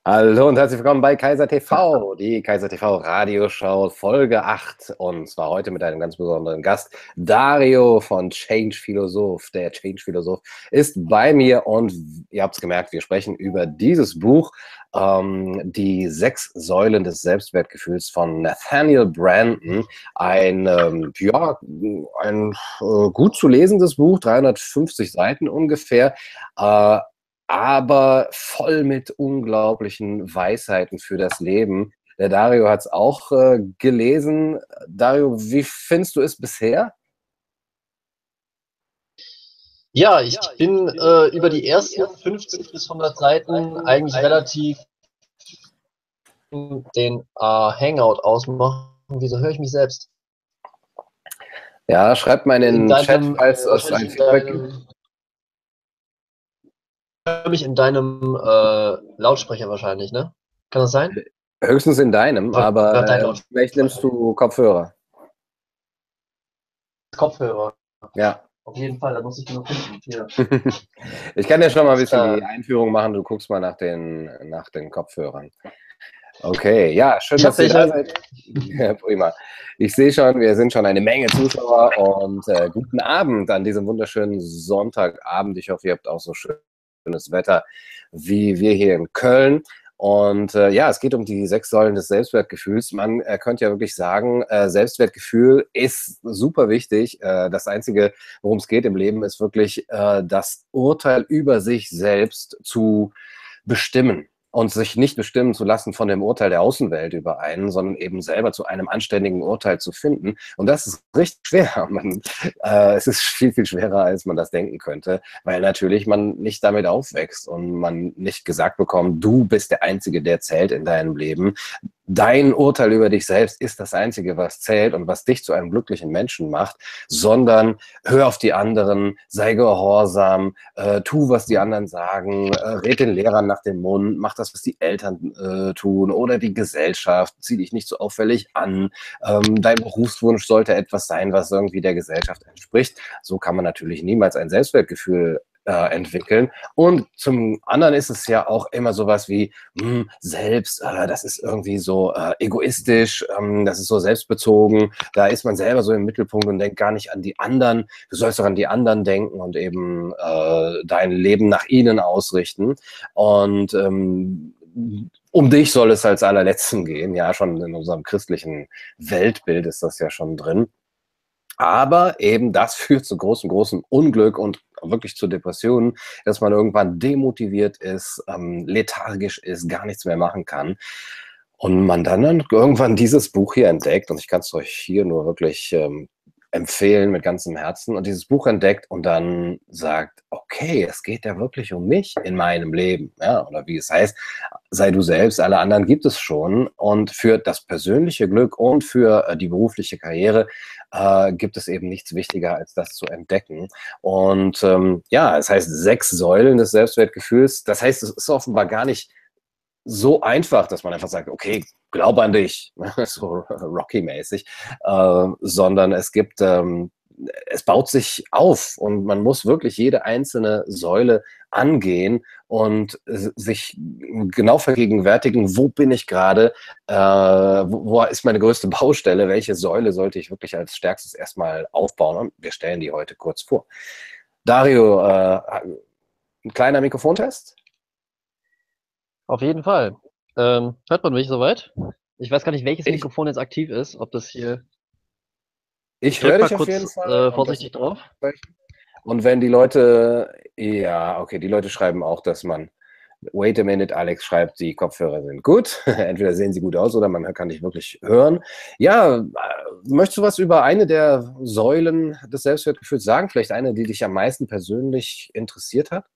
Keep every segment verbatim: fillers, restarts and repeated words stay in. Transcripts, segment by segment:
Hallo und herzlich willkommen bei Kaiser T V, die Kaiser T V Radioshow Folge acht. Und zwar heute mit einem ganz besonderen Gast, Dario von Change Philosoph. Der Change Philosoph ist bei mir und ihr habt es gemerkt, wir sprechen über dieses Buch, ähm, die sechs Säulen des Selbstwertgefühls von Nathaniel Branden. Ein, ähm, ja, ein äh, gut zu lesendes Buch, dreihundertfünfzig Seiten ungefähr. Äh, aber voll mit unglaublichen Weisheiten für das Leben. Der Dario hat es auch äh, gelesen. Dario, wie findest du es bisher? Ja, ich bin äh, über die ersten fünfzig bis hundert Seiten eigentlich relativ den äh, Hangout ausmachen. Wieso höre ich mich selbst? Ja, schreibt mal in In den Chat, deinem, falls äh, es wahrscheinlich ein in Feedback gibt. deinem, höre mich in deinem äh, Lautsprecher wahrscheinlich, ne? Kann das sein? Höchstens in deinem, Oder aber dein äh, vielleicht nimmst Lautsprecher? du Kopfhörer. Kopfhörer. Ja. Auf jeden Fall, da muss ich nur finden. Hier. Ich kann dir schon mal ein Alles bisschen die klar. Einführung machen. Du guckst mal nach den, nach den Kopfhörern. Okay, ja, schön, Ich habe dass ihr da welche. seid. Ja, prima. Ich sehe schon, wir sind schon eine Menge Zuschauer und äh, guten Abend an diesem wunderschönen Sonntagabend. Ich hoffe, ihr habt auch so schönes Wetter wie wir hier in Köln. Und äh, ja, es geht um die sechs Säulen des Selbstwertgefühls. Man äh, könnte ja wirklich sagen, äh, Selbstwertgefühl ist super wichtig. Äh, das Einzige, worum es geht im Leben, ist wirklich äh, das Urteil über sich selbst zu bestimmen und sich nicht bestimmen zu lassen von dem Urteil der Außenwelt über einen, sondern eben selber zu einem anständigen Urteil zu finden. Und das ist richtig schwer. Man, äh, es ist viel, viel schwerer, als man das denken könnte, weil natürlich man nicht damit aufwächst und man nicht gesagt bekommt, du bist der Einzige, der zählt in deinem Leben. Dein Urteil über dich selbst ist das Einzige, was zählt und was dich zu einem glücklichen Menschen macht, sondern hör auf die anderen, sei gehorsam, äh, tu, was die anderen sagen, äh, red den Lehrern nach dem Mund, mach das, was die Eltern äh, tun oder die Gesellschaft, zieh dich nicht so auffällig an. Ähm, dein Berufswunsch sollte etwas sein, was irgendwie der Gesellschaft entspricht. So kann man natürlich niemals ein Selbstwertgefühl äh, entwickeln. Und zum anderen ist es ja auch immer sowas wie, hm, selbst, äh, das ist irgendwie so äh, egoistisch, ähm, das ist so selbstbezogen, da ist man selber so im Mittelpunkt und denkt gar nicht an die anderen. Du sollst doch an die anderen denken und eben äh, dein Leben nach ihnen ausrichten. Und ähm, um dich soll es als allerletzten gehen. Ja, schon in unserem christlichen Weltbild ist das ja schon drin. Aber eben das führt zu großem, großem Unglück und wirklich zu Depressionen, dass man irgendwann demotiviert ist, ähm, lethargisch ist, gar nichts mehr machen kann. Und man dann, dann irgendwann dieses Buch hier entdeckt, und ich kann es euch hier nur wirklich ähm, empfehlen mit ganzem Herzen, und dieses Buch entdeckt und dann sagt, okay, es geht ja wirklich um mich in meinem Leben, ja, oder wie es heißt, sei du selbst, alle anderen gibt es schon. Und für das persönliche Glück und für äh, die berufliche Karriere äh, gibt es eben nichts wichtiger, als das zu entdecken. Und ähm, ja, es heißt sechs Säulen des Selbstwertgefühls. Das heißt, es ist offenbar gar nicht so einfach, dass man einfach sagt, okay, glaub an dich, so Rocky-mäßig, äh, sondern es gibt, ähm, es baut sich auf und man muss wirklich jede einzelne Säule angehen und sich genau vergegenwärtigen, wo bin ich gerade, äh, wo, wo ist meine größte Baustelle, welche Säule sollte ich wirklich als stärkstes erstmal aufbauen, und wir stellen die heute kurz vor. Dario, äh, ein kleiner Mikrofontest? Auf jeden Fall. Ähm, hört man mich soweit? Ich weiß gar nicht, welches Ich, Mikrofon jetzt aktiv ist. Ob das hier. Ich ich höre drück mal dich auf jeden kurz Fall äh, und das vorsichtig drauf. und wenn die Leute, ja, okay, die Leute schreiben auch, dass man, wait a minute, Alex schreibt, die Kopfhörer sind gut. Entweder sehen sie gut aus oder man kann dich wirklich hören. Ja, äh, möchtest du was über eine der Säulen des Selbstwertgefühls sagen? Vielleicht eine, die dich am meisten persönlich interessiert hat?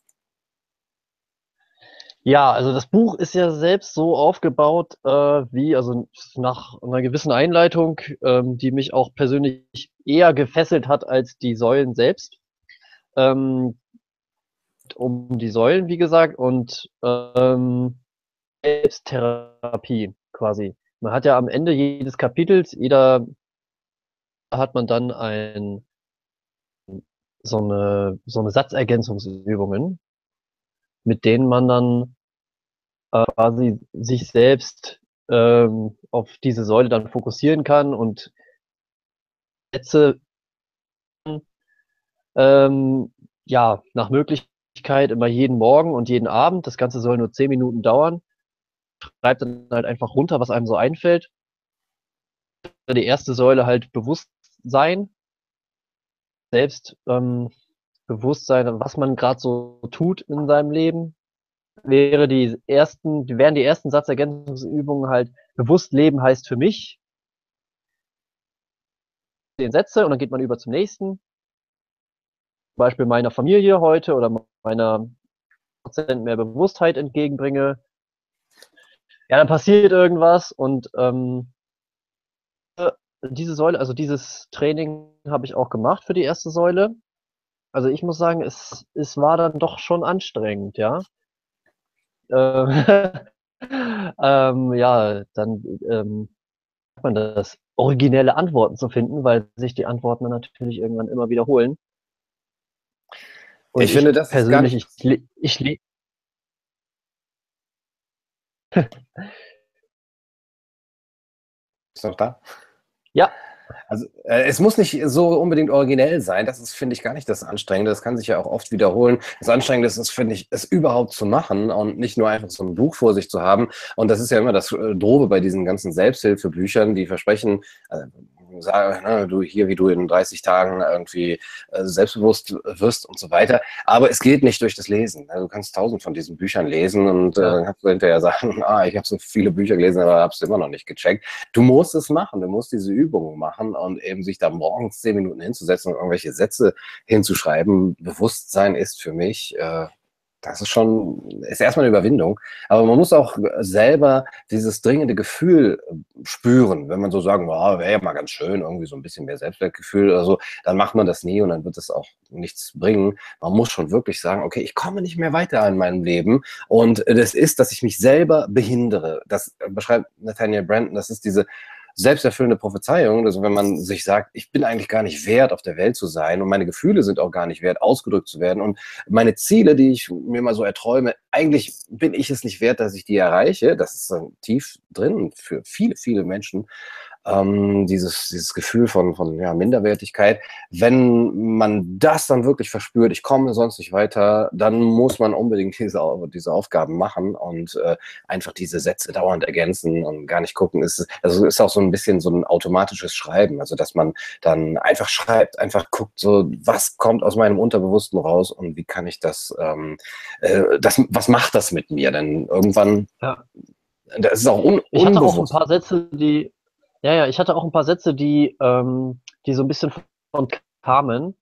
Ja, also das Buch ist ja selbst so aufgebaut, äh, wie, also nach einer gewissen Einleitung, ähm, die mich auch persönlich eher gefesselt hat als die Säulen selbst. Ähm, um die Säulen, wie gesagt, und ähm, Selbsttherapie quasi. Man hat ja am Ende jedes Kapitels, jeder hat man dann ein, so eine, so eine Satzergänzungsübungen, mit denen man dann äh, quasi sich selbst ähm, auf diese Säule dann fokussieren kann und Sätze ähm, ja, nach Möglichkeit immer jeden Morgen und jeden Abend. Das Ganze soll nur zehn Minuten dauern. Schreibt dann halt einfach runter, was einem so einfällt. Die erste Säule halt Bewusstsein, selbst ähm, Bewusstsein, was man gerade so tut in seinem Leben. Wäre die ersten, wären die ersten Satzergänzungsübungen halt bewusst leben heißt für mich zehn Sätze und dann geht man über zum nächsten. Zum Beispiel meiner Familie heute oder meiner Prozent mehr Bewusstheit entgegenbringe. Ja, dann passiert irgendwas und ähm, diese Säule, also dieses Training habe ich auch gemacht für die erste Säule. Also ich muss sagen, es, es war dann doch schon anstrengend, ja. Äh, ähm, ja, dann ähm, hat man das originelle Antworten zu finden, weil sich die Antworten dann natürlich irgendwann immer wiederholen. Und Ich finde, ich das ist gar persönlich, nicht. ich, ich, ich Ist noch da? ja, Also, äh, es muss nicht so unbedingt originell sein. Das ist, finde ich, gar nicht das Anstrengende. Das kann sich ja auch oft wiederholen. Das Anstrengende ist, ist, finde ich, es überhaupt zu machen und nicht nur einfach so ein Buch vor sich zu haben. Und das ist ja immer das äh, Drobe bei diesen ganzen Selbsthilfebüchern, die versprechen, äh, sag, ne, du hier, wie du in dreißig Tagen irgendwie äh, selbstbewusst wirst und so weiter. Aber es geht nicht durch das Lesen. Also, du kannst tausend von diesen Büchern lesen und äh, ja, dann kannst du hinterher sagen, ah, ich habe so viele Bücher gelesen, aber habe es immer noch nicht gecheckt. Du musst es machen, du musst diese Übungen machen und eben sich da morgens zehn Minuten hinzusetzen und irgendwelche Sätze hinzuschreiben. Bewusstsein ist für mich, äh, das ist schon, ist erstmal eine Überwindung. Aber man muss auch selber dieses dringende Gefühl spüren. Wenn man so sagen, wow, wäre ja mal ganz schön, irgendwie so ein bisschen mehr Selbstwertgefühl oder so, dann macht man das nie und dann wird es auch nichts bringen. Man muss schon wirklich sagen, okay, ich komme nicht mehr weiter in meinem Leben. Und das ist, dass ich mich selber behindere. Das beschreibt Nathaniel Branden, das ist diese selbsterfüllende Prophezeiung, also wenn man sich sagt, ich bin eigentlich gar nicht wert, auf der Welt zu sein und meine Gefühle sind auch gar nicht wert, ausgedrückt zu werden und meine Ziele, die ich mir mal so erträume, eigentlich bin ich es nicht wert, dass ich die erreiche. Das ist so tief drin für viele, viele Menschen. Ähm, dieses, dieses Gefühl von, von ja, Minderwertigkeit. Wenn man das dann wirklich verspürt, ich komme sonst nicht weiter, dann muss man unbedingt diese, diese Aufgaben machen und äh, einfach diese Sätze dauernd ergänzen und gar nicht gucken. Ist, also ist auch so ein bisschen so ein automatisches Schreiben, also dass man dann einfach schreibt, einfach guckt, so was kommt aus meinem Unterbewussten raus und wie kann ich das, ähm, äh, das was macht das mit mir? Denn irgendwann, ja. das ist auch un Ich hatte auch ein unbewusst. paar Sätze, die, ja, ja, ich hatte auch ein paar Sätze, die, ähm, die so ein bisschen von kamen,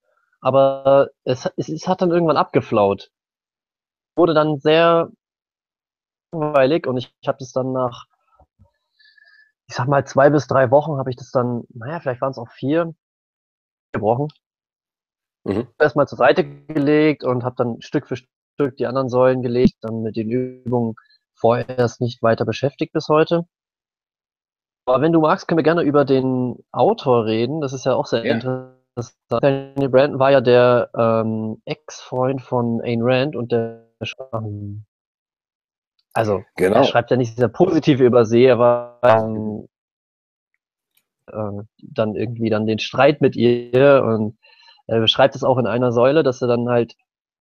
aber es, es, es hat dann irgendwann abgeflaut. Wurde dann sehr langweilig und ich, ich habe das dann nach, ich sag mal, zwei bis drei Wochen habe ich das dann, naja, vielleicht waren es auch vier, gebrochen. Mhm. Erstmal zur Seite gelegt und habe dann Stück für Stück die anderen Säulen gelegt, dann mit den Übungen vorerst nicht weiter beschäftigt bis heute. Aber wenn du magst, können wir gerne über den Autor reden. Das ist ja auch sehr Ja, interessant. Daniel Brandon war ja der ähm, Ex-Freund von Ayn Rand und der, ähm, also er genau. schreibt ja nicht sehr positiv über sie, er war ähm, äh, dann irgendwie dann den Streit mit ihr und er beschreibt es auch in einer Säule, dass er dann halt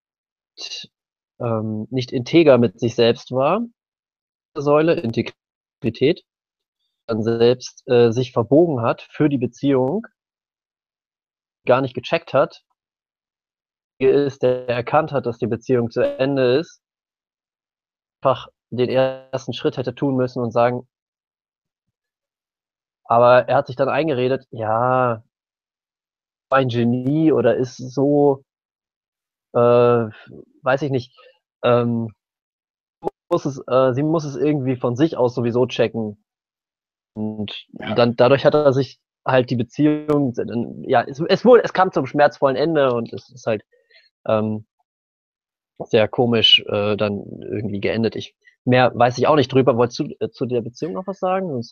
ähm, nicht integer mit sich selbst war, Säule, Integrität, dann selbst äh, sich verbogen hat für die Beziehung, gar nicht gecheckt hat, ist, der erkannt hat, dass die Beziehung zu Ende ist, einfach den ersten Schritt hätte tun müssen und sagen, aber er hat sich dann eingeredet, ja, ein Genie oder ist so, äh, weiß ich nicht, ähm, muss es, äh, sie muss es irgendwie von sich aus sowieso checken. Und Ja. dann dadurch hat er sich halt die Beziehung, ja, es, es wurde, es kam zum schmerzvollen Ende und es ist halt ähm, sehr komisch äh, dann irgendwie geendet. Ich mehr weiß ich auch nicht drüber. Wolltest du äh, zu der Beziehung noch was sagen?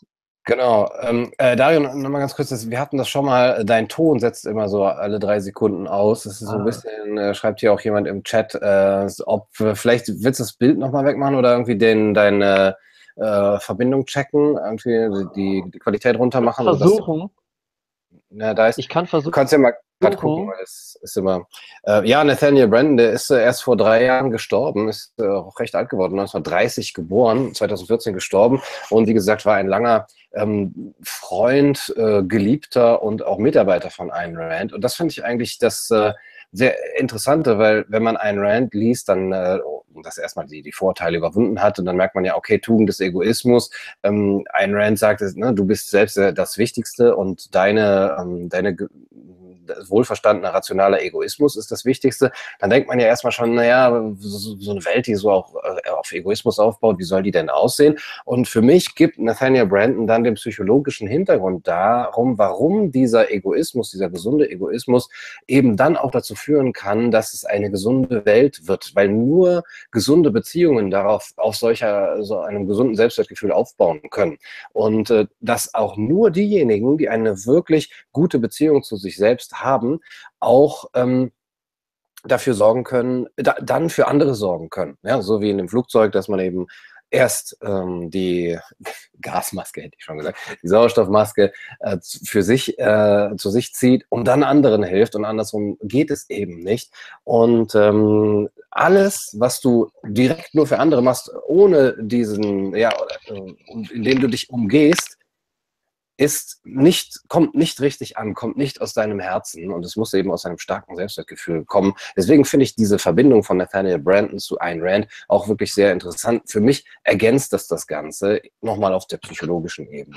Genau. Ähm, äh, Dario, nochmal ganz kurz, das, wir hatten das schon mal, dein Ton setzt immer so alle drei Sekunden aus. Das ist so ein Ah, bisschen, äh, schreibt hier auch jemand im Chat, äh, ob äh, vielleicht willst du das Bild nochmal wegmachen oder irgendwie den, deine äh, Verbindung checken, irgendwie die, die Qualität runter machen, sodass der, versuchen. ja, da ist. Ich kann Du kannst ja mal gerade gucken, versuchen. weil es ist immer. Äh, ja, Nathaniel Branden, der ist äh, erst vor drei Jahren gestorben, ist äh, auch recht alt geworden, neunzehnhundertdreißig geboren, zweitausendvierzehn gestorben und wie gesagt, war ein langer ähm, Freund, äh, Geliebter und auch Mitarbeiter von Ayn Rand. Und das finde ich eigentlich das äh, sehr Interessante, weil wenn man Ayn Rand liest, dann äh, das erstmal die, die Vorteile überwunden hat und dann merkt man ja, okay, Tugend des Egoismus. Ähm, Ayn Rand sagt, ne, du bist selbst äh, das Wichtigste und deine, ähm, deine wohlverstandener, rationaler Egoismus ist das Wichtigste, dann denkt man ja erstmal schon, naja, so, so eine Welt, die so auch äh, auf Egoismus aufbaut, wie soll die denn aussehen? Und für mich gibt Nathaniel Branden dann den psychologischen Hintergrund darum, warum dieser Egoismus, dieser gesunde Egoismus eben dann auch dazu führen kann, dass es eine gesunde Welt wird, weil nur gesunde Beziehungen darauf, auf solcher, so einem gesunden Selbstwertgefühl aufbauen können. Und äh, dass auch nur diejenigen, die eine wirklich gute Beziehung zu sich selbst haben, auch ähm, dafür sorgen können, da, dann für andere sorgen können. Ja, so wie in dem Flugzeug, dass man eben erst ähm, die Gasmaske, hätte ich schon gesagt, die Sauerstoffmaske äh, für sich, äh, zu sich zieht und dann anderen hilft und andersrum geht es eben nicht. Und ähm, alles, was du direkt nur für andere machst, ohne diesen, ja, äh, indem du dich umgehst, ist nicht, kommt nicht richtig an, kommt nicht aus deinem Herzen und es muss eben aus einem starken Selbstwertgefühl kommen. Deswegen finde ich diese Verbindung von Nathaniel Branden zu Ayn Rand auch wirklich sehr interessant. Für mich ergänzt das das Ganze nochmal auf der psychologischen Ebene.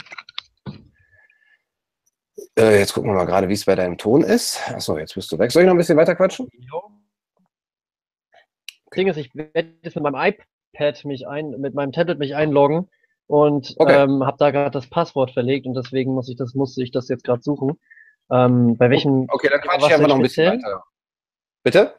Äh, jetzt gucken wir mal gerade, wie es bei deinem Ton ist. Achso, jetzt bist du weg. Soll ich noch ein bisschen weiter quatschen? Das Ding ist, ich werde jetzt mit meinem iPad mich ein, mit meinem Tablet mich einloggen und Okay. ähm, habe da gerade das Passwort verlegt und deswegen muss ich das, musste ich das jetzt gerade suchen. Ähm, bei welchem Okay, dann Thema quatsche ich warst du einfach jetzt noch ein bisschen speziell? weiter. Bitte?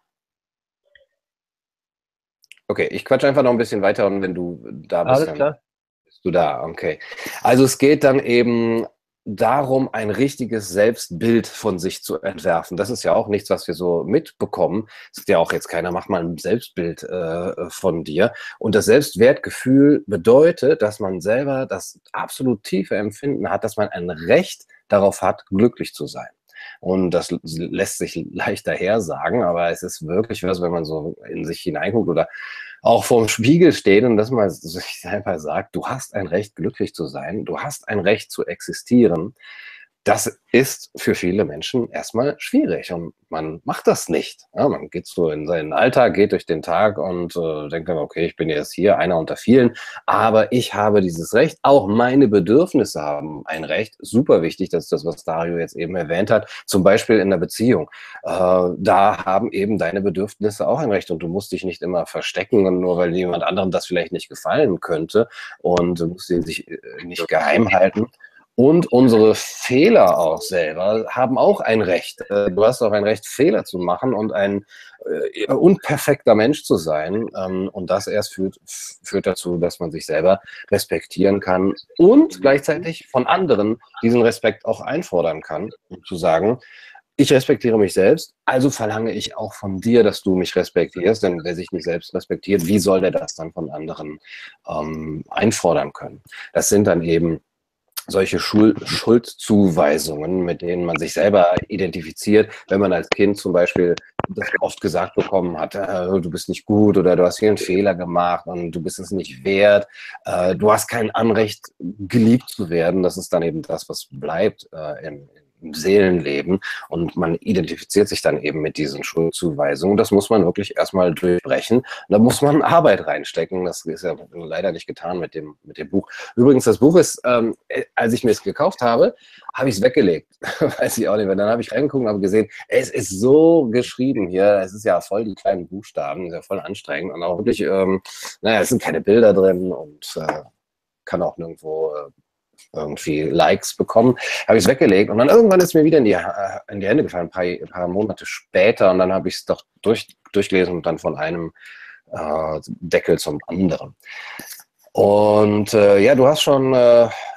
Okay, ich quatsche einfach noch ein bisschen weiter und wenn du da bist, Alles dann klar. bist du da. Okay. Also es geht dann eben darum, ein richtiges Selbstbild von sich zu entwerfen. Das ist ja auch nichts, was wir so mitbekommen. Es sagt ja auch jetzt keiner, mach mal ein Selbstbild äh, von dir. Und das Selbstwertgefühl bedeutet, dass man selber das absolut tiefe Empfinden hat, dass man ein Recht darauf hat, glücklich zu sein. Und das lässt sich leicht daher sagen, aber es ist wirklich was, wenn man so in sich hineinguckt oder auch vorm Spiegel steht und das mal sich selber sagt, du hast ein Recht, glücklich zu sein, du hast ein Recht zu existieren. Das ist für viele Menschen erstmal schwierig und man macht das nicht. Ja, man geht so in seinen Alltag, geht durch den Tag und äh, denkt dann, okay, ich bin jetzt hier einer unter vielen, aber ich habe dieses Recht, auch meine Bedürfnisse haben ein Recht. Super wichtig, das ist das, was Dario jetzt eben erwähnt hat, zum Beispiel in der Beziehung. Äh, da haben eben deine Bedürfnisse auch ein Recht und du musst dich nicht immer verstecken, und nur weil jemand anderem das vielleicht nicht gefallen könnte und du musst ihn sich äh, nicht geheim halten. Und unsere Fehler auch selber haben auch ein Recht. Äh, Du hast auch ein Recht, Fehler zu machen und ein äh, unperfekter Mensch zu sein. Ähm, und das erst führt, führt dazu, dass man sich selber respektieren kann und gleichzeitig von anderen diesen Respekt auch einfordern kann, um zu sagen, ich respektiere mich selbst, also verlange ich auch von dir, dass du mich respektierst, denn wer sich nicht selbst respektiert, wie soll der das dann von anderen ähm, einfordern können? Das sind dann eben solche Schul Schuldzuweisungen, mit denen man sich selber identifiziert, wenn man als Kind zum Beispiel das oft gesagt bekommen hat, äh, du bist nicht gut oder du hast hier einen Fehler gemacht und du bist es nicht wert, äh, du hast kein Anrecht, geliebt zu werden. Das ist dann eben das, was bleibt äh, im, im Seelenleben und man identifiziert sich dann eben mit diesen Schuldzuweisungen. Das muss man wirklich erstmal durchbrechen. Da muss man Arbeit reinstecken. Das ist ja leider nicht getan mit dem, mit dem Buch. Übrigens, das Buch ist, ähm, als ich mir es gekauft habe, habe ich es weggelegt. Weiß ich auch nicht mehr. Dann habe ich reingeguckt und habe gesehen, es ist so geschrieben hier. Es ist ja voll die kleinen Buchstaben, ist ja voll anstrengend und auch wirklich, ähm, naja, es sind keine Bilder drin und äh, kann auch nirgendwo äh, irgendwie Likes bekommen. Habe ich es weggelegt und dann irgendwann ist mir wieder in die, äh, in die Hände gefallen, ein paar, ein paar Monate später und dann habe ich es doch durch, durchgelesen und dann von einem äh, Deckel zum anderen. Und äh, ja, du hast schon äh,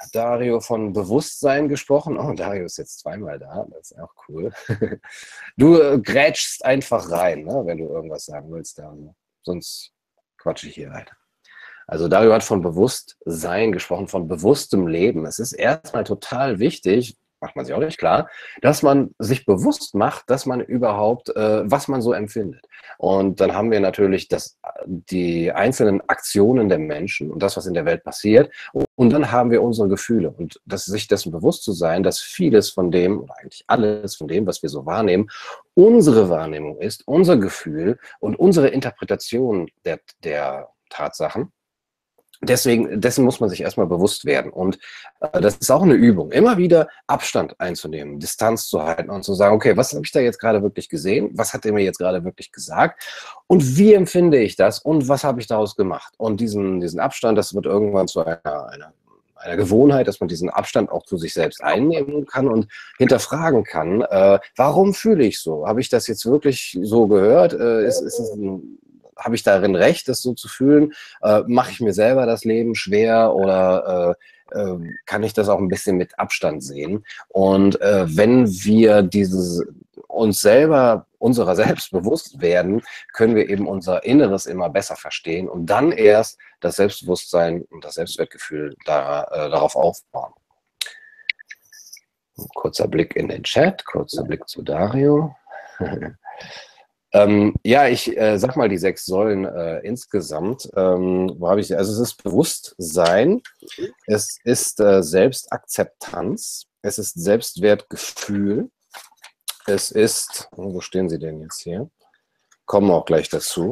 Dario von Bewusstsein gesprochen. Oh, Dario ist jetzt zweimal da, das ist auch cool. Du äh, grätschst einfach rein, ne, wenn du irgendwas sagen willst, Dario. Sonst quatsche ich hier weiter. Also Dario hat von Bewusstsein gesprochen, von bewusstem Leben. Es ist erstmal total wichtig, macht man sich auch nicht klar, dass man sich bewusst macht, dass man überhaupt, äh, was man so empfindet. Und dann haben wir natürlich das, die einzelnen Aktionen der Menschen und das, was in der Welt passiert. Und dann haben wir unsere Gefühle. Und das, sich dessen bewusst zu sein, dass vieles von dem, oder eigentlich alles von dem, was wir so wahrnehmen, unsere Wahrnehmung ist, unser Gefühl und unsere Interpretation der, der Tatsachen. Deswegen, dessen muss man sich erstmal bewusst werden. Und äh, das ist auch eine Übung, immer wieder Abstand einzunehmen, Distanz zu halten und zu sagen, okay, was habe ich da jetzt gerade wirklich gesehen? Was hat er mir jetzt gerade wirklich gesagt? Und wie empfinde ich das? Und was habe ich daraus gemacht? Und diesen, diesen Abstand, das wird irgendwann zu einer, einer, einer Gewohnheit, dass man diesen Abstand auch zu sich selbst einnehmen kann und hinterfragen kann, äh, warum fühle ich so? Habe ich das jetzt wirklich so gehört? Äh, ist, ist es ein Habe ich darin recht, das so zu fühlen? Äh, mache ich mir selber das Leben schwer oder äh, äh, kann ich das auch ein bisschen mit Abstand sehen? Und äh, wenn wir dieses, uns selber, unserer selbst bewusst werden, können wir eben unser Inneres immer besser verstehen und dann erst das Selbstbewusstsein und das Selbstwertgefühl da, äh, darauf aufbauen. Ein kurzer Blick in den Chat, kurzer Blick zu Dario. Ähm, ja, ich äh, sag mal die sechs Säulen äh, insgesamt. Ähm, wo habe ich, also es ist Bewusstsein, es ist äh, Selbstakzeptanz, es ist Selbstwertgefühl, es ist, oh, wo stehen Sie denn jetzt hier? Kommen wir auch gleich dazu.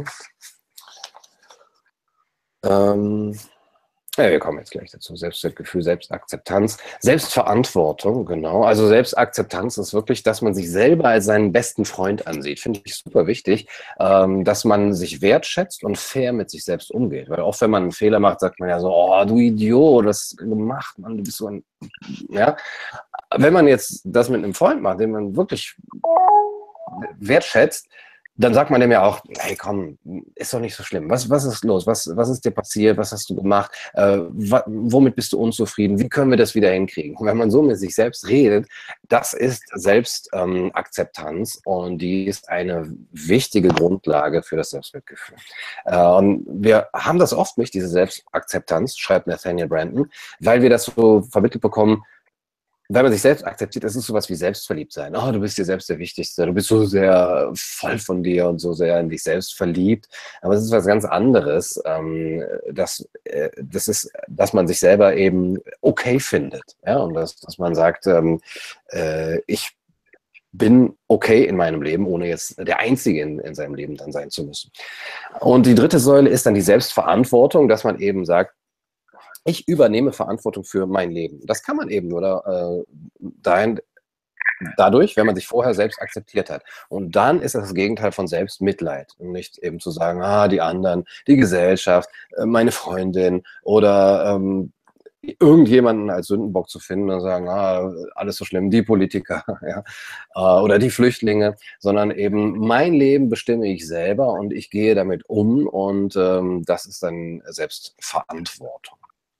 Ähm, Ja, wir kommen jetzt gleich dazu. Selbstwertgefühl, Selbstakzeptanz, Selbstverantwortung, genau. Also Selbstakzeptanz ist wirklich, dass man sich selber als seinen besten Freund ansieht. Finde ich super wichtig, ähm, dass man sich wertschätzt und fair mit sich selbst umgeht. Weil auch wenn man einen Fehler macht, sagt man ja so, oh, du Idiot, das hast du gemacht, Mann, du bist so ein... Ja. Wenn man jetzt das mit einem Freund macht, den man wirklich wertschätzt, dann sagt man dem ja auch, hey komm, ist doch nicht so schlimm. Was, was ist los? Was, was ist dir passiert? Was hast du gemacht? Äh, womit bist du unzufrieden? Wie können wir das wieder hinkriegen? Und wenn man so mit sich selbst redet, das ist Selbstakzeptanz ähm, und die ist eine wichtige Grundlage für das Selbstwertgefühl. Äh, und wir haben das oft nicht, diese Selbstakzeptanz, schreibt Nathaniel Branden, weil wir das so vermittelt bekommen, wenn man sich selbst akzeptiert, das ist sowas wie Selbstverliebtsein. Oh, du bist dir selbst der Wichtigste, du bist so sehr voll von dir und so sehr in dich selbst verliebt. Aber es ist was ganz anderes. Ähm, das, äh, das ist, dass man sich selber eben okay findet. Ja? Und dass, dass man sagt, ähm, äh, ich bin okay in meinem Leben, ohne jetzt der Einzige in, in seinem Leben dann sein zu müssen. Und die dritte Säule ist dann die Selbstverantwortung, dass man eben sagt, ich übernehme Verantwortung für mein Leben. Das kann man eben nur da, äh, dahin, dadurch, wenn man sich vorher selbst akzeptiert hat. Und dann ist das das Gegenteil von Selbstmitleid. Und nicht eben zu sagen, ah, die anderen, die Gesellschaft, äh, meine Freundin oder ähm, irgendjemanden als Sündenbock zu finden und sagen, ah, alles so schlimm, die Politiker ja, äh, oder die Flüchtlinge, sondern eben mein Leben bestimme ich selber und ich gehe damit um und ähm, das ist dann Selbstverantwortung.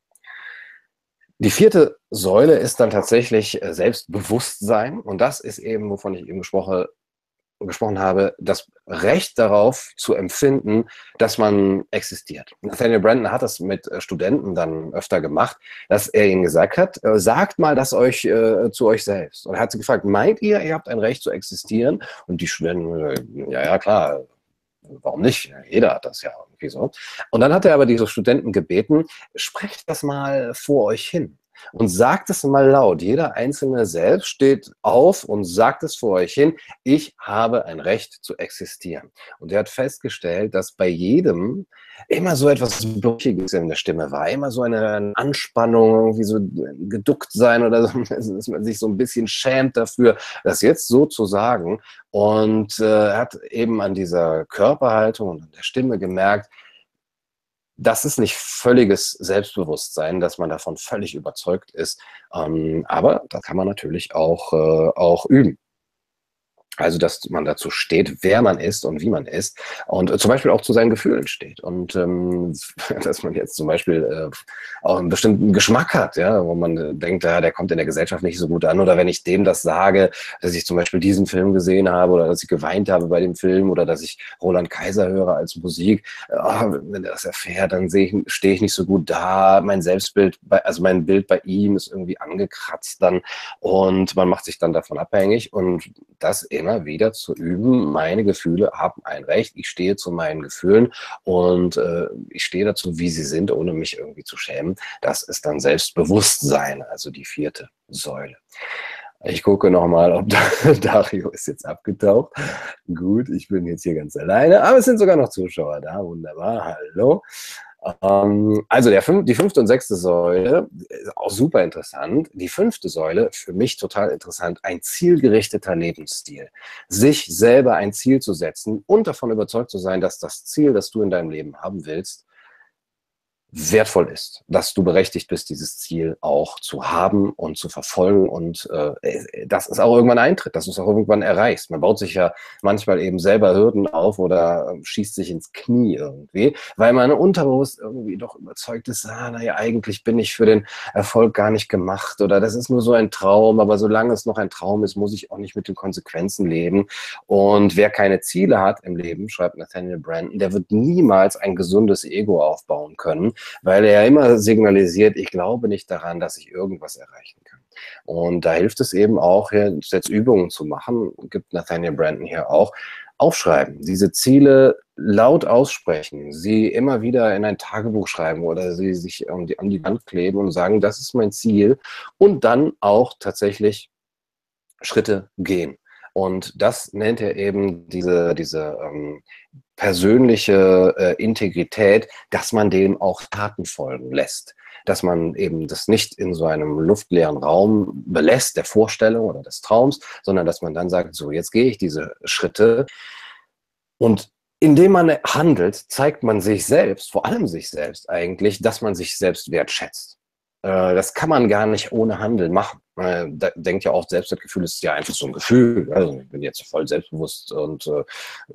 Die vierte Säule ist dann tatsächlich Selbstbewusstsein und das ist eben, wovon ich eben gesprochen, gesprochen habe, das Recht darauf zu empfinden, dass man existiert. Nathaniel Branden hat das mit Studenten dann öfter gemacht, dass er ihnen gesagt hat, sagt mal das euch äh, zu euch selbst. Und er hat sie gefragt, meint ihr, ihr habt ein Recht zu existieren? Und die Studenten, ja, ja, klar, warum nicht? Jeder hat das ja irgendwie so. Und dann hat er aber diese Studenten gebeten, sprecht das mal vor euch hin und sagt es mal laut. Jeder Einzelne selbst steht auf und sagt es vor euch hin, ich habe ein Recht zu existieren. Und er hat festgestellt, dass bei jedem immer so etwas Brüchiges in der Stimme war, immer so eine Anspannung, irgendwie so geduckt sein oder so, dass man sich so ein bisschen schämt dafür, das jetzt so zu sagen. Und äh, er hat eben an dieser Körperhaltung und an der Stimme gemerkt, das ist nicht völliges Selbstbewusstsein, dass man davon völlig überzeugt ist. Ähm, aber das kann man natürlich auch, äh, auch üben. Also, dass man dazu steht, wer man ist und wie man ist und äh, zum Beispiel auch zu seinen Gefühlen steht und ähm, dass man jetzt zum Beispiel äh, auch einen bestimmten Geschmack hat, ja, wo man äh, denkt, ja, der kommt in der Gesellschaft nicht so gut an oder wenn ich dem das sage, dass ich zum Beispiel diesen Film gesehen habe oder dass ich geweint habe bei dem Film oder dass ich Roland Kaiser höre als Musik, äh, wenn er das erfährt, dann sehe ich, stehe ich nicht so gut da, mein Selbstbild, bei, also mein Bild bei ihm ist irgendwie angekratzt dann und man macht sich dann davon abhängig und das immer wieder zu üben, meine Gefühle haben ein Recht, ich stehe zu meinen Gefühlen und äh, ich stehe dazu, wie sie sind, ohne mich irgendwie zu schämen. Das ist dann Selbstbewusstsein, also die vierte Säule. Ich gucke nochmal, ob da, Dario ist jetzt abgetaucht. Gut, ich bin jetzt hier ganz alleine, aber es sind sogar noch Zuschauer da. Wunderbar, hallo. Ähm, also der fünf, die fünfte und sechste Säule ist auch super interessant. Die fünfte Säule, für mich total interessant, ein zielgerichteter Lebensstil. Sich selber ein Ziel zu setzen und davon überzeugt zu sein, dass das Ziel, das du in deinem Leben haben willst, wertvoll ist, dass du berechtigt bist, dieses Ziel auch zu haben und zu verfolgen und äh, dass es auch irgendwann eintritt, dass du es auch irgendwann erreichst. Man baut sich ja manchmal eben selber Hürden auf oder äh, schießt sich ins Knie irgendwie, weil man unterbewusst irgendwie doch überzeugt ist, ah, naja, eigentlich bin ich für den Erfolg gar nicht gemacht oder das ist nur so ein Traum, aber solange es noch ein Traum ist, muss ich auch nicht mit den Konsequenzen leben. Und wer keine Ziele hat im Leben, schreibt Nathaniel Branden, der wird niemals ein gesundes Ego aufbauen können, weil er immer signalisiert, ich glaube nicht daran, dass ich irgendwas erreichen kann. Und da hilft es eben auch, jetzt Übungen zu machen, gibt Nathaniel Branden hier auch, aufschreiben, diese Ziele laut aussprechen, sie immer wieder in ein Tagebuch schreiben oder sie sich an die, an die Wand kleben und sagen, das ist mein Ziel und dann auch tatsächlich Schritte gehen. Und das nennt er eben diese, diese ähm, persönliche äh, Integrität, dass man dem auch Taten folgen lässt. Dass man eben das nicht in so einem luftleeren Raum belässt, der Vorstellung oder des Traums, sondern dass man dann sagt, so, jetzt gehe ich diese Schritte. Und indem man handelt, zeigt man sich selbst, vor allem sich selbst eigentlich, dass man sich selbst wertschätzt. Äh, das kann man gar nicht ohne Handeln machen. Äh, denkt ja auch, Selbstwertgefühl ist ja einfach so ein Gefühl. Also ich bin jetzt voll selbstbewusst und äh,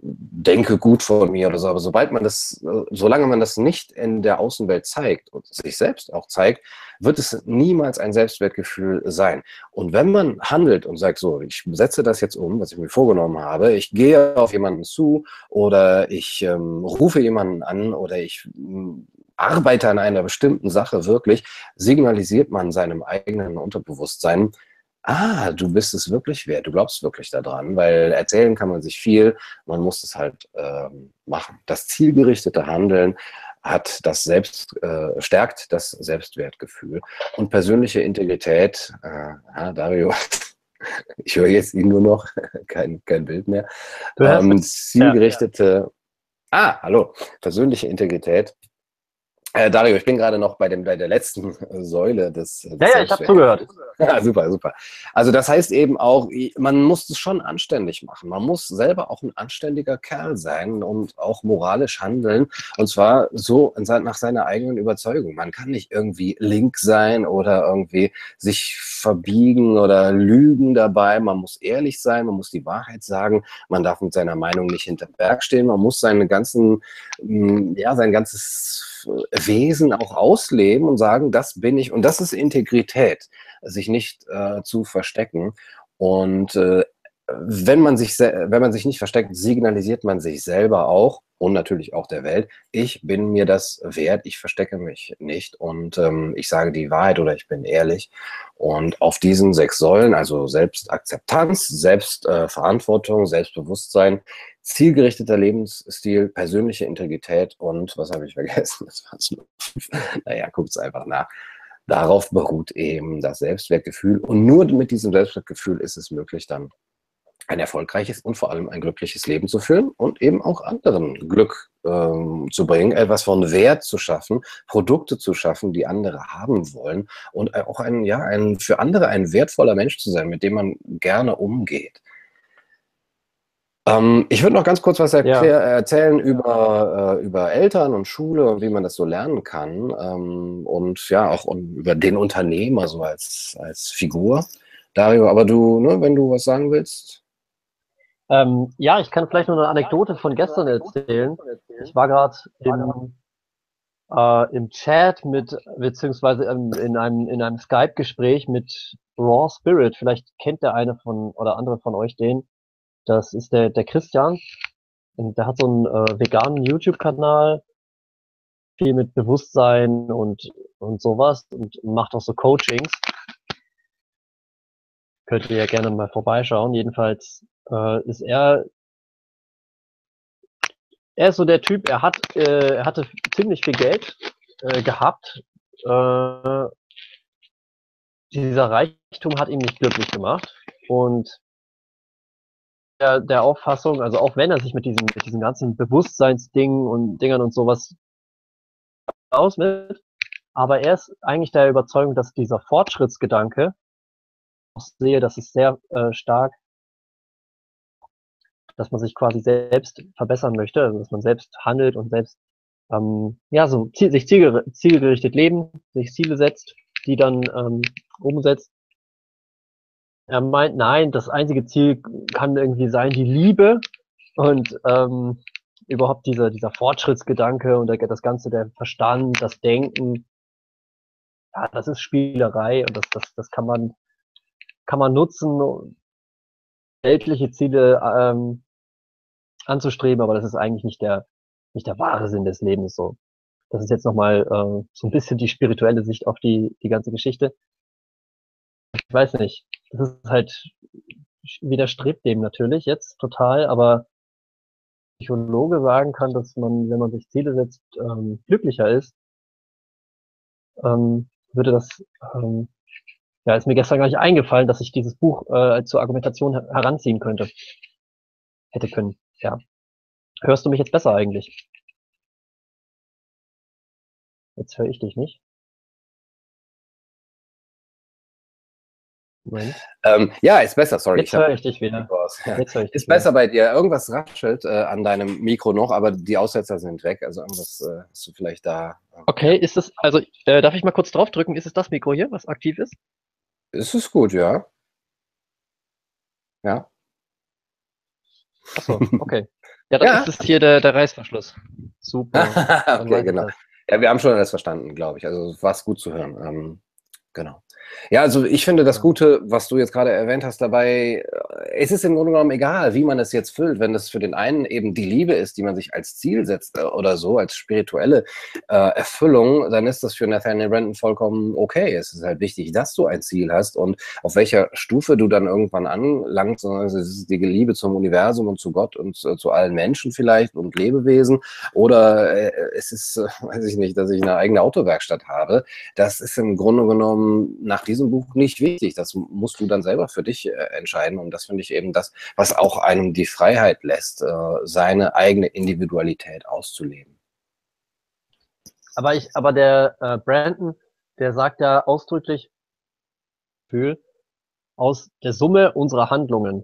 denke gut von mir oder so. Aber sobald man das, äh, solange man das nicht in der Außenwelt zeigt und sich selbst auch zeigt, wird es niemals ein Selbstwertgefühl sein. Und wenn man handelt und sagt, so, ich setze das jetzt um, was ich mir vorgenommen habe, ich gehe auf jemanden zu oder ich ähm, rufe jemanden an oder ich ähm, arbeite an einer bestimmten Sache wirklich, signalisiert man seinem eigenen Unterbewusstsein, ah, du bist es wirklich wert, du glaubst wirklich daran, weil erzählen kann man sich viel, man muss es halt ähm, machen. Das zielgerichtete Handeln hat das Selbst, äh, stärkt das Selbstwertgefühl und persönliche Integrität, äh, ja, Dario, ich höre jetzt ihn nur noch, kein, kein Bild mehr, Du hörst ähm, mich. zielgerichtete, ah, hallo, persönliche Integrität. Äh, Dario, ich bin gerade noch bei, dem, bei der letzten äh, Säule des, des Ja, ja, ich habe zugehört. Ja, super, super. Also das heißt eben auch, man muss es schon anständig machen. Man muss selber auch ein anständiger Kerl sein und auch moralisch handeln. Und zwar so nach seiner eigenen Überzeugung. Man kann nicht irgendwie link sein oder irgendwie sich verbiegen oder lügen dabei. Man muss ehrlich sein, man muss die Wahrheit sagen. Man darf mit seiner Meinung nicht hinterm Berg stehen. Man muss seine ganzen, ja, sein ganzes Wesen auch ausleben und sagen, das bin ich. Und das ist Integrität, sich nicht äh, zu verstecken. Und äh, wenn man sich, wenn man sich nicht versteckt, signalisiert man sich selber auch und natürlich auch der Welt, ich bin mir das wert, ich verstecke mich nicht und ähm, ich sage die Wahrheit oder ich bin ehrlich. Und auf diesen sechs Säulen, also Selbstakzeptanz, Selbstverantwortung, äh, Selbstbewusstsein, zielgerichteter Lebensstil, persönliche Integrität und, was habe ich vergessen? Das war's nur. Naja, guckt es einfach nach. Darauf beruht eben das Selbstwertgefühl. Und nur mit diesem Selbstwertgefühl ist es möglich, dann ein erfolgreiches und vor allem ein glückliches Leben zu führen und eben auch anderen Glück ähm, zu bringen, etwas von Wert zu schaffen, Produkte zu schaffen, die andere haben wollen und auch ein, ja, ein, für andere ein wertvoller Mensch zu sein, mit dem man gerne umgeht. Ähm, ich würde noch ganz kurz was erklär, Ja. erzählen über, äh, über Eltern und Schule und wie man das so lernen kann. Ähm, und ja, auch um, über den Unternehmer so als, als Figur. Dario, aber du, ne, wenn du was sagen willst. Ähm, ja, ich kann vielleicht nur eine Anekdote von gestern erzählen. Ich war gerade im, äh, im Chat mit, beziehungsweise ähm, in einem, in einem Skype-Gespräch mit Raw Spirit. Vielleicht kennt der eine von oder andere von euch den. Das ist der, der Christian. Und der hat so einen äh, veganen YouTube-Kanal, viel mit Bewusstsein und, und sowas und macht auch so Coachings. Könnt ihr ja gerne mal vorbeischauen. Jedenfalls äh, ist er, er ist so der Typ, er hat, äh, er hatte ziemlich viel Geld äh, gehabt. Äh, dieser Reichtum hat ihn nicht glücklich gemacht. Und der, der Auffassung, also auch wenn er sich mit diesen, mit diesen ganzen Bewusstseinsdingen und Dingern und sowas ausmisst, aber er ist eigentlich der Überzeugung, dass dieser Fortschrittsgedanke, ich sehe, das ist sehr äh, stark, dass man sich quasi selbst verbessern möchte, also dass man selbst handelt und selbst ähm, ja so ziel, sich zielger zielgerichtet leben, sich Ziele setzt, die dann ähm, umsetzt. Er meint, nein, das einzige Ziel kann irgendwie sein die Liebe und ähm, überhaupt dieser dieser Fortschrittsgedanke und der, das ganze der Verstand, das Denken, ja, das ist Spielerei und das das das kann man kann man nutzen, weltliche Ziele ähm, anzustreben, aber das ist eigentlich nicht der nicht der wahre Sinn des Lebens so. Das ist jetzt nochmal äh, so ein bisschen die spirituelle Sicht auf die die ganze Geschichte. Ich weiß nicht, das ist halt widerstrebt dem natürlich jetzt total, aber Psychologe sagen kann, dass man, wenn man sich Ziele setzt, ähm, glücklicher ist, ähm, würde das, ähm, ja, ist mir gestern gar nicht eingefallen, dass ich dieses Buch äh, zur Argumentation her heranziehen könnte, hätte können. Ja. Hörst du mich jetzt besser eigentlich? Jetzt höre ich dich nicht. Moment. Ähm, ja, ist besser, sorry. Jetzt höre ich dich wieder. Ja. Jetzt höre ich dich Ist wieder. besser bei dir. Irgendwas raschelt äh, an deinem Mikro noch, aber die Aussetzer sind weg. Also irgendwas äh, hast du vielleicht da. Äh, Okay, ist es, also äh, darf ich mal kurz draufdrücken? Ist es das Mikro hier, was aktiv ist? Ist es gut, ja. Ja. Achso, okay. Ja, dann Ja. ist es hier der, der Reißverschluss. Super. Dann Okay, weiß ich genau. das. Ja, wir haben schon alles verstanden, glaube ich. Also war es gut zu hören. Ähm, genau. Ja, also ich finde das Ja. Gute, was du jetzt gerade erwähnt hast dabei, äh, es ist im Grunde genommen egal, wie man es jetzt füllt. Wenn das für den einen eben die Liebe ist, die man sich als Ziel setzt äh, oder so, als spirituelle äh, Erfüllung, dann ist das für Nathaniel Brandon vollkommen okay. Es ist halt wichtig, dass du ein Ziel hast und auf welcher Stufe du dann irgendwann anlangst. Also es ist die Liebe zum Universum und zu Gott und äh, zu allen Menschen vielleicht und Lebewesen. Oder äh, es ist, äh, weiß ich nicht, dass ich eine eigene Autowerkstatt habe. Das ist im Grunde genommen nach diesem Buch nicht wichtig. Das musst du dann selber für dich äh, entscheiden. Und das finde ich eben das, was auch einem die Freiheit lässt, äh, seine eigene Individualität auszuleben. Aber ich, aber der äh, Brandon, der sagt ja ausdrücklich, Gefühl, aus der Summe unserer Handlungen,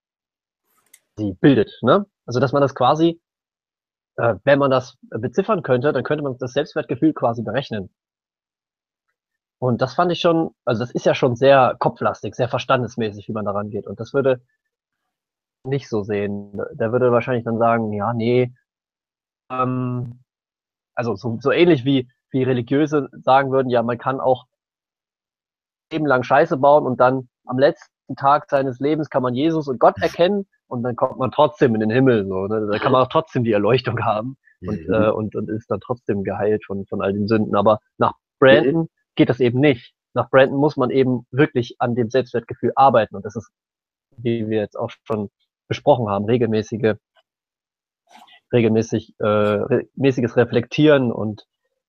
sie bildet, ne? Also dass man das quasi, äh, wenn man das beziffern könnte, dann könnte man das Selbstwertgefühl quasi berechnen. Und das fand ich schon, also das ist ja schon sehr kopflastig, sehr verstandesmäßig, wie man daran geht. Und das würde nicht so sehen. Der würde wahrscheinlich dann sagen, ja, nee, ähm, also so, so ähnlich wie, wie Religiöse sagen würden, ja, man kann auch Leben lang Scheiße bauen und dann am letzten Tag seines Lebens kann man Jesus und Gott erkennen und dann kommt man trotzdem in den Himmel. So, ne? Da kann man auch trotzdem die Erleuchtung haben und, äh, Mhm. und, und ist dann trotzdem geheilt von, von all den Sünden. Aber nach Brandon geht das eben nicht. Nach Brandon muss man eben wirklich an dem Selbstwertgefühl arbeiten. Und das ist, wie wir jetzt auch schon besprochen haben, regelmäßige, regelmäßig, äh, re mäßiges Reflektieren und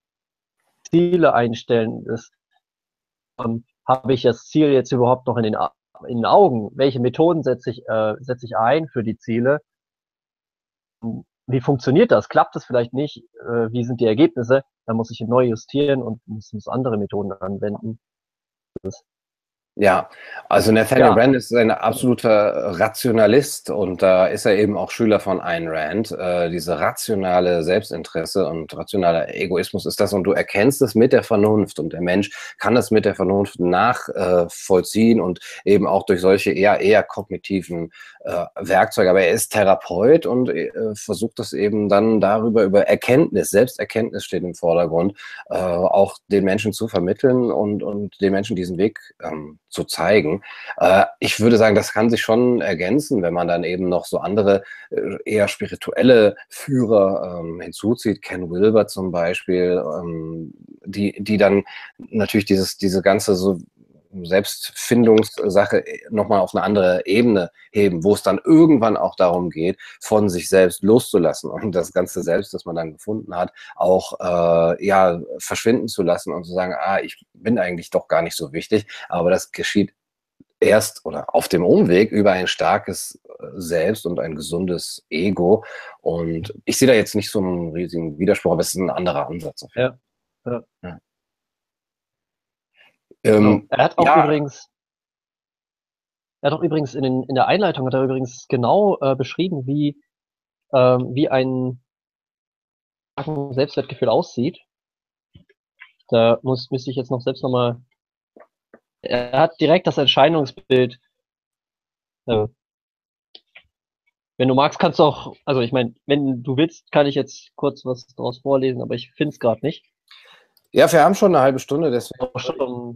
Ziele einstellen. Das ähm, habe ich das Ziel jetzt überhaupt noch in den, in den Augen? Welche Methoden setze ich, äh, setze ich ein für die Ziele? Wie funktioniert das? Klappt das vielleicht nicht? Äh, wie sind die Ergebnisse? Dann muss ich neu justieren und muss, muss andere Methoden anwenden. Das Ja, also Nathaniel Ja, Brand ist ein absoluter Rationalist und da ist er eben auch Schüler von Ayn Rand. Äh, diese rationale Selbstinteresse und rationaler Egoismus ist das und du erkennst es mit der Vernunft und der Mensch kann es mit der Vernunft nachvollziehen und eben auch durch solche eher, eher kognitiven äh, Werkzeuge. Aber er ist Therapeut und äh, versucht das eben dann darüber, über Erkenntnis, Selbsterkenntnis steht im Vordergrund, äh, auch den Menschen zu vermitteln und, und den Menschen diesen Weg ähm, zu zeigen. Äh, ich würde sagen, das kann sich schon ergänzen, wenn man dann eben noch so andere äh, eher spirituelle Führer ähm, hinzuzieht, Ken Wilber zum Beispiel, ähm, die, die dann natürlich dieses, diese ganze so Selbstfindungssache nochmal auf eine andere Ebene heben, wo es dann irgendwann auch darum geht, von sich selbst loszulassen und das ganze Selbst, das man dann gefunden hat, auch äh, ja verschwinden zu lassen und zu sagen, ah, ich bin eigentlich doch gar nicht so wichtig, aber das geschieht erst oder auf dem Umweg über ein starkes Selbst und ein gesundes Ego. Und ich sehe da jetzt nicht so einen riesigen Widerspruch, aber es ist ein anderer Ansatz auf jeden ja, ja, Fall. Ja, genau. ähm, Er hat auch ja, übrigens, er hat auch übrigens in den, in der Einleitung hat er übrigens genau äh, beschrieben, wie, ähm, wie ein Selbstwertgefühl aussieht. Da muss, müsste ich jetzt noch selbst nochmal, er hat direkt das Erscheinungsbild, äh, wenn du magst, kannst du auch, also ich meine, wenn du willst, kann ich jetzt kurz was daraus vorlesen, aber ich finde es gerade nicht. ja, wir haben schon eine halbe Stunde, deswegen Auch würde ich, schon,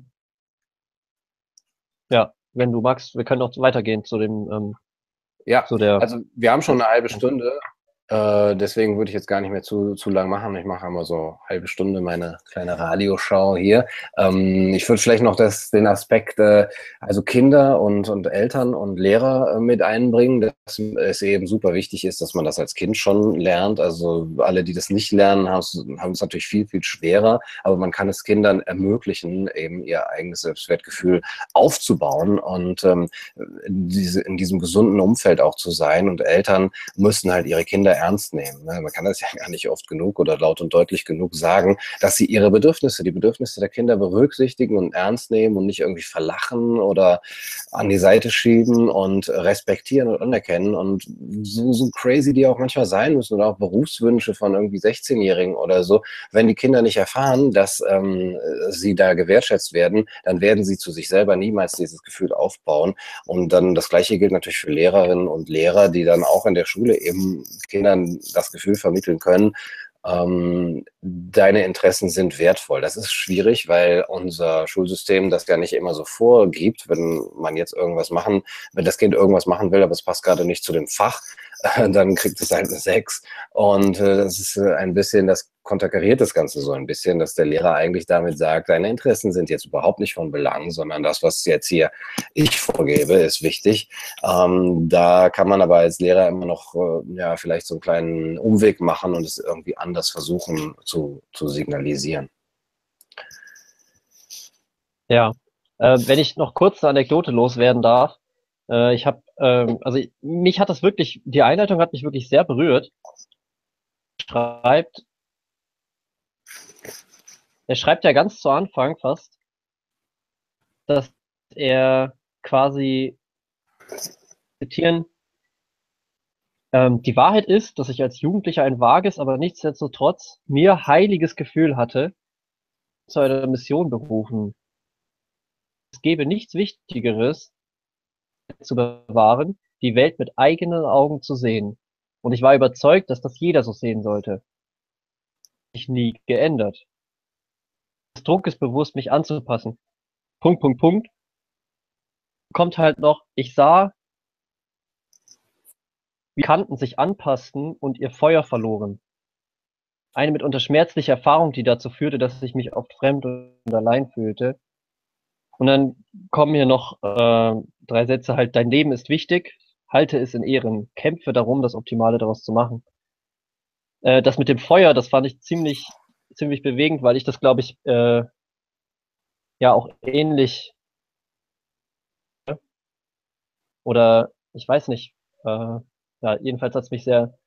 ja, wenn du magst, wir können auch weitergehen zu dem, ähm, ja, zu der, also wir haben schon eine halbe Stunde, äh, deswegen würde ich jetzt gar nicht mehr zu, zu lang machen. Ich mache immer so eine halbe Stunde meine kleine Radioschau hier. Ähm, ich würde vielleicht noch das, den Aspekt, äh, also Kinder und, und Eltern und Lehrer äh, mit einbringen, dass es eben super wichtig ist, dass man das als Kind schon lernt. Also alle, die das nicht lernen, haben es haben es natürlich viel, viel schwerer, aber man kann es Kindern ermöglichen, eben ihr eigenes Selbstwertgefühl aufzubauen und ähm, diese, in diesem gesunden Umfeld auch zu sein. Und Eltern müssen halt ihre Kinder ernst nehmen. Ne? Man kann das ja gar nicht oft genug oder laut und deutlich genug sagen, dass sie ihre Bedürfnisse, die Bedürfnisse der Kinder berücksichtigen und ernst nehmen und nicht irgendwie verlachen oder an die Seite schieben und respektieren und anerkennen. Und so, so crazy die auch manchmal sein müssen oder auch Berufswünsche von irgendwie sechzehn-Jährigen oder so, wenn die Kinder nicht erfahren, dass ähm, sie da gewertschätzt werden, dann werden sie zu sich selber niemals dieses Gefühl aufbauen. Und dann das Gleiche gilt natürlich für Lehrerinnen und Lehrer, die dann auch in der Schule eben Kindern das Gefühl vermitteln können, ähm, deine Interessen sind wertvoll. Das ist schwierig, weil unser Schulsystem das ja nicht immer so vorgibt, wenn man jetzt irgendwas machen, wenn das Kind irgendwas machen will, aber es passt gerade nicht zu dem Fach, dann kriegt es halt eine sechs. Und äh, das ist äh, ein bisschen, das konterkariert das Ganze so ein bisschen, dass der Lehrer eigentlich damit sagt, deine Interessen sind jetzt überhaupt nicht von Belang, sondern das, was jetzt hier ich vorgebe, ist wichtig. Ähm, da kann man aber als Lehrer immer noch äh, ja, vielleicht so einen kleinen Umweg machen und es irgendwie anders versuchen zu, zu signalisieren. ja, äh, wenn ich noch kurz eine Anekdote loswerden darf, äh, ich habe, ähm, also mich hat das wirklich, die Einleitung hat mich wirklich sehr berührt. Schreibt, er schreibt ja ganz zu Anfang fast, dass er quasi zitieren, ähm, die Wahrheit ist, dass ich als Jugendlicher ein vages, aber nichtsdestotrotz mir heiliges Gefühl hatte, zu einer Mission berufen. Es gäbe nichts Wichtigeres zu bewahren, die Welt mit eigenen Augen zu sehen. Und ich war überzeugt, dass das jeder so sehen sollte. Ich nie geändert. Das Druck ist bewusst, mich anzupassen. Punkt, Punkt, Punkt. Kommt halt noch, ich sah, wie Kanten sich anpassten und ihr Feuer verloren. Eine mitunter schmerzliche Erfahrung, die dazu führte, dass ich mich oft fremd und allein fühlte. Und dann kommen hier noch äh, drei Sätze halt, dein Leben ist wichtig, halte es in Ehren, kämpfe darum, das Optimale daraus zu machen. Äh, das mit dem Feuer, das fand ich ziemlich, ziemlich bewegend, weil ich das, glaube ich, äh, ja auch ähnlich oder ich weiß nicht, äh, ja, jedenfalls hat's mich sehr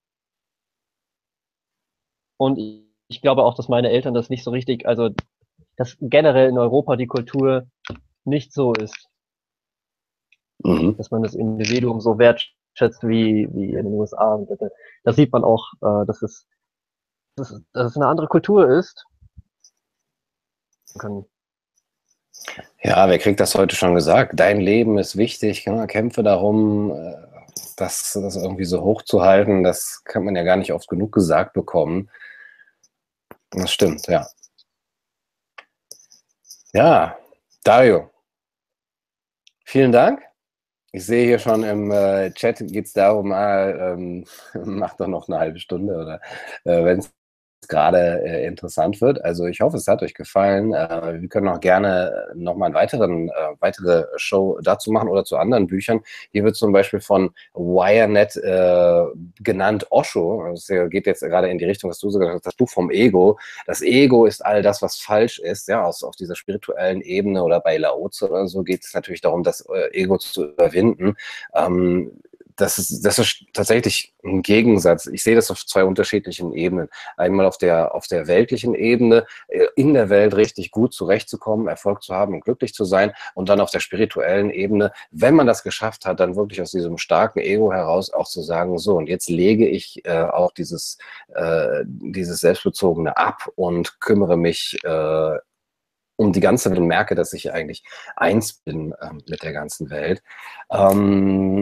und ich, ich glaube auch, dass meine Eltern das nicht so richtig, also dass generell in Europa die Kultur nicht so ist. Mhm. Dass man das Individuum so wertschätzt wie, wie in den U S A. Und das, das sieht man auch, äh, dass, es, dass, es, dass es eine andere Kultur ist. Kann, Ja, wer kriegt das heute schon gesagt? Dein Leben ist wichtig, ja, kämpfe darum, äh, das, das irgendwie so hochzuhalten. Das kann man ja gar nicht oft genug gesagt bekommen. Das stimmt, ja. Ja, Dario, vielen Dank. Ich sehe hier schon im äh, Chat geht es darum, ah, ähm, mach doch noch eine halbe Stunde oder äh, wenn es gerade äh, interessant wird. Also ich hoffe, es hat euch gefallen. Äh, wir können auch gerne nochmal eine weiteren, äh, weitere Show dazu machen oder zu anderen Büchern. Hier wird zum Beispiel von Wirenet äh, genannt Osho. Es geht jetzt gerade in die Richtung, was du so gesagt hast, das Buch vom Ego. Das Ego ist all das, was falsch ist, ja, aus, auf dieser spirituellen Ebene oder bei Lao-Tzu oder so geht es natürlich darum, das äh, Ego zu überwinden. Ähm, das ist, das ist tatsächlich ein Gegensatz. Ich sehe das auf zwei unterschiedlichen Ebenen. Einmal auf der, auf der weltlichen Ebene, in der Welt richtig gut zurechtzukommen, Erfolg zu haben und glücklich zu sein. Und dann auf der spirituellen Ebene, wenn man das geschafft hat, dann wirklich aus diesem starken Ego heraus auch zu sagen, so, und jetzt lege ich äh, auch dieses, äh, dieses Selbstbezogene ab und kümmere mich äh, um die ganze Welt und merke, dass ich eigentlich eins bin äh, mit der ganzen Welt. Ähm,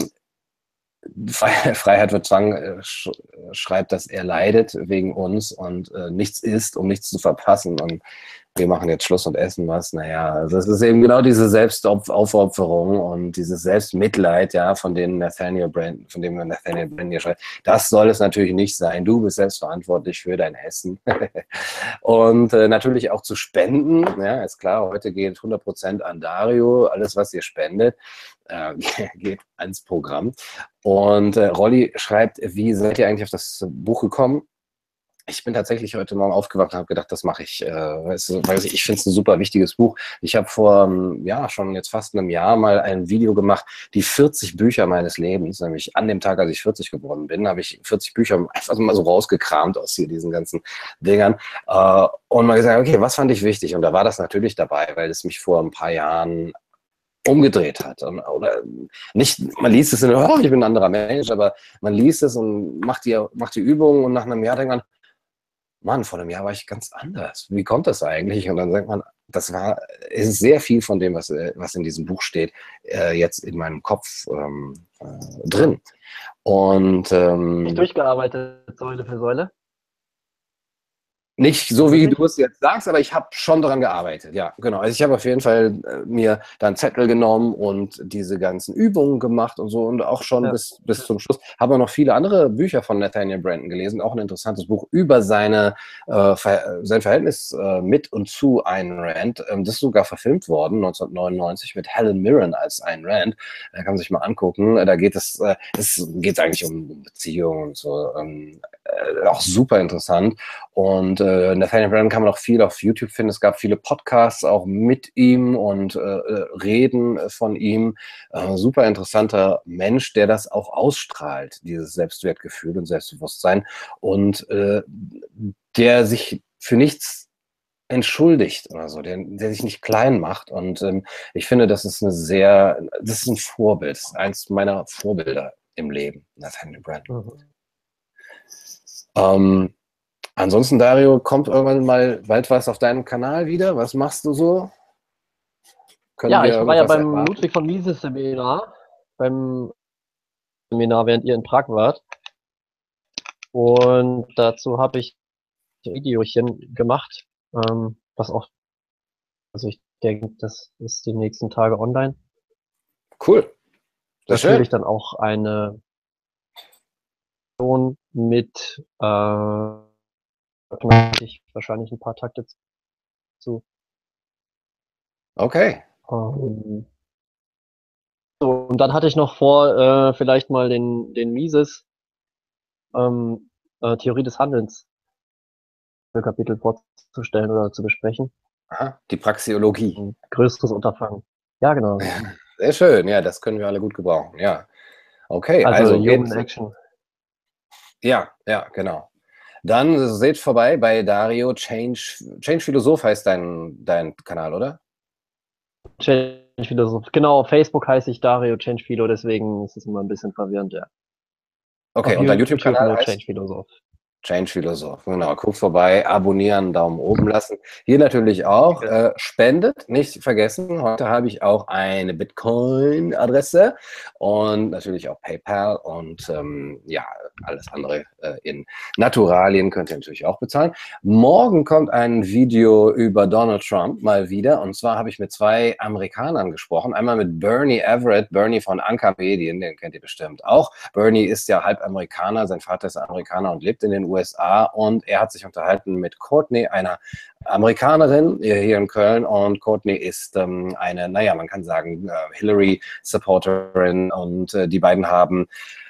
Freiheit wird Zwang äh, sch schreibt, dass er leidet wegen uns und äh, nichts isst, um nichts zu verpassen. Und wir machen jetzt Schluss und essen was. Naja, also es ist eben genau diese Selbstaufopferung und dieses Selbstmitleid, ja, von denen Nathaniel Brand, von dem Nathaniel Brand hier schreibt. Das soll es natürlich nicht sein. Du bist selbstverantwortlich für dein Essen. Und äh, natürlich auch zu spenden. Ja, ist klar, heute geht hundert Prozent an Dario. Alles, was ihr spendet, äh, geht ans Programm. Und äh, Rolli schreibt, wie seid ihr eigentlich auf das Buch gekommen? Ich bin tatsächlich heute Morgen aufgewacht und habe gedacht, das mache ich, äh, weißt du, weil ich finde es ein super wichtiges Buch. Ich habe vor, ja, schon jetzt fast einem Jahr mal ein Video gemacht, die vierzig Bücher meines Lebens, nämlich an dem Tag, als ich vierzig geworden bin, habe ich vierzig Bücher einfach mal so rausgekramt aus hier diesen ganzen Dingern äh, und mal gesagt, okay, was fand ich wichtig? Und da war das natürlich dabei, weil es mich vor ein paar Jahren umgedreht hat. Oder nicht, man liest es in, oh, ich bin ein anderer Mensch, aber man liest es und macht die, macht die Übung und nach einem Jahr denkt man, Mann, vor einem Jahr war ich ganz anders. Wie kommt das eigentlich? Und dann sagt man, das war, es ist sehr viel von dem, was, was in diesem Buch steht, äh, jetzt in meinem Kopf ähm, äh, drin. Und ähm, nicht durchgearbeitet, Säule für Säule. Nicht so, wie du es jetzt sagst, aber ich habe schon daran gearbeitet. Ja, genau. Also ich habe auf jeden Fall äh, mir dann Zettel genommen und diese ganzen Übungen gemacht und so und auch schon ja. bis, bis zum Schluss. Habe noch viele andere Bücher von Nathaniel Branden gelesen. Auch ein interessantes Buch über seine, äh, sein Verhältnis äh, mit und zu Ayn Rand. Ähm, das ist sogar verfilmt worden, neunzehnhundertneunundneunzig, mit Helen Mirren als Ayn Rand. Da kann man sich mal angucken. Da geht es, äh, es geht eigentlich um Beziehungen und so. Ähm, äh, auch super interessant. Und äh, Nathaniel Branden kann man auch viel auf YouTube finden. Es gab viele Podcasts auch mit ihm und äh, Reden von ihm. Äh, super interessanter Mensch, der das auch ausstrahlt, dieses Selbstwertgefühl und Selbstbewusstsein. Und äh, der sich für nichts entschuldigt oder so, der, der sich nicht klein macht. Und ähm, ich finde, das ist eine sehr, das ist ein Vorbild, das ist eins meiner Vorbilder im Leben, Nathaniel Branden. Mhm. Ähm, Ansonsten, Dario, kommt irgendwann mal bald was auf deinem Kanal wieder? Was machst du so? Können ja, ich war ja beim erwarten? Ludwig von Mises Seminar, beim Seminar, während ihr in Prag wart. Und dazu habe ich ein Videochen gemacht, ähm, was auch, also ich denke, das ist die nächsten Tage online. Cool. Das Natürlich schön. Dann auch eine mit äh, ich wahrscheinlich ein paar Takte zu. Okay. Um, so, und dann hatte ich noch vor, äh, vielleicht mal den, den Mises ähm, äh, Theorie des Handelns Kapitel vorzustellen oder zu besprechen. Aha, die Praxeologie. Ein größeres Unterfangen. Ja, genau. Sehr schön, ja, das können wir alle gut gebrauchen, ja. Okay, also, also Human Action. Ja, ja, genau. Dann seht vorbei bei Dario. Change, Change Philosoph heißt dein, dein Kanal, oder? Change Philosoph. Genau, auf Facebook heiße ich Dario Change Philo, deswegen ist es immer ein bisschen verwirrend, ja. Okay, Auf und dein YouTube YouTube-Kanal nur heißt? Change Philosoph. Change Philosoph, genau. Guckt vorbei, abonnieren, Daumen oben lassen. Hier natürlich auch äh, spendet, nicht vergessen. Heute habe ich auch eine Bitcoin-Adresse und natürlich auch PayPal und ähm, ja, alles andere äh, in Naturalien könnt ihr natürlich auch bezahlen. Morgen kommt ein Video über Donald Trump mal wieder und zwar habe ich mit zwei Amerikanern gesprochen. Einmal mit Bernie Everett, Bernie von Anchor Medien, den kennt ihr bestimmt auch. Bernie ist ja halb Amerikaner, sein Vater ist Amerikaner und lebt in den U S A und er hat sich unterhalten mit Courtney, einer Amerikanerin hier in Köln und Courtney ist ähm, eine, naja, man kann sagen, äh, Hillary-Supporterin und äh, die beiden haben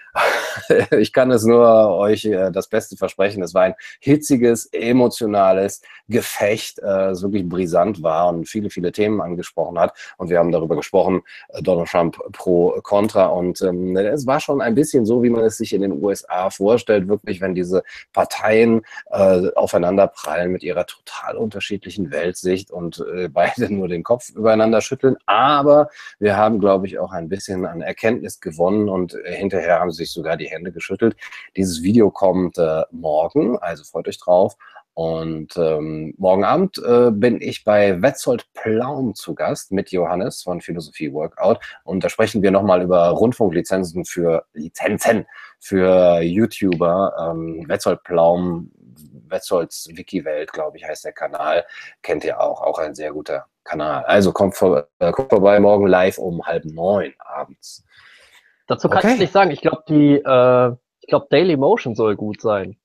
ich kann es nur euch äh, das Beste versprechen. Es war ein hitziges, emotionales Gefecht, äh, das wirklich brisant war und viele, viele Themen angesprochen hat. Und wir haben darüber gesprochen, äh, Donald Trump pro, contra. Und ähm, es war schon ein bisschen so, wie man es sich in den U S A vorstellt, wirklich, wenn diese Parteien äh, aufeinanderprallen mit ihrer total unterschiedlichen Weltsicht und äh, beide nur den Kopf übereinander schütteln. Aber wir haben, glaube ich, auch ein bisschen an Erkenntnis gewonnen und äh, hinterher haben sie sich sogar die Hände geschüttelt. Dieses Video kommt äh, morgen, also freut euch drauf. Und ähm, morgen Abend äh, bin ich bei Wetzold Plaum zu Gast mit Johannes von Philosophie Workout. Und da sprechen wir nochmal über Rundfunklizenzen für Lizenzen für YouTuber. Ähm, Wetzold Plaum, Wetzolds Wikiwelt, glaube ich, heißt der Kanal. Kennt ihr auch, auch ein sehr guter Kanal. Also kommt vor, äh, guckt vorbei morgen live um halb neun abends. Dazu kann Okay. ich sagen, ich glaube, die, äh, ich glaube, Daily Motion soll gut sein.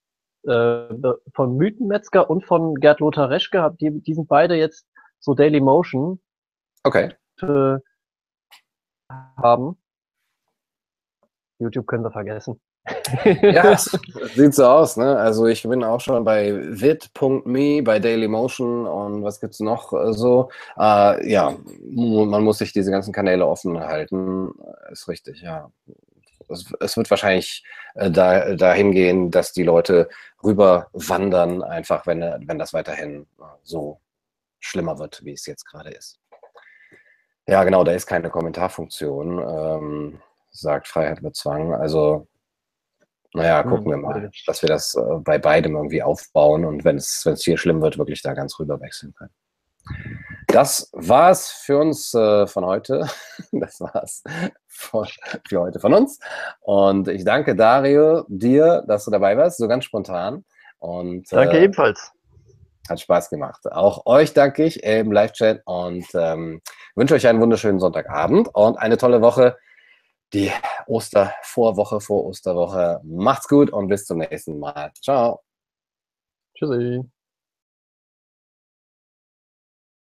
Äh, von Mythenmetzger und von Gerd Lothar Reschke, die, die sind beide jetzt so Daily Motion Okay. äh, haben. YouTube können wir vergessen. Ja, es sieht so aus, ne? Also ich bin auch schon bei vid punkt me, bei Dailymotion und was gibt's noch äh, so? Äh, ja, man muss sich diese ganzen Kanäle offen halten, ist richtig, ja. Es, es wird wahrscheinlich äh, da, dahin gehen, dass die Leute rüber wandern, einfach wenn, wenn das weiterhin äh, so schlimmer wird, wie es jetzt gerade ist. Ja, genau, da ist keine Kommentarfunktion, ähm, sagt Freiheit mit Zwang, also naja, gucken wir mal, dass wir das äh, bei beidem irgendwie aufbauen und wenn es wenn es hier schlimm wird, wirklich da ganz rüber wechseln können. Das war's für uns äh, von heute. Das war's von, für heute von uns. Und ich danke Dario, dir, dass du dabei warst, so ganz spontan. Und, danke äh, ebenfalls. Hat Spaß gemacht. Auch euch danke ich im Live-Chat und ähm, wünsche euch einen wunderschönen Sonntagabend und eine tolle Woche. Die Ostervorwoche vor Osterwoche. Macht's gut und bis zum nächsten Mal. Ciao. Tschüssi.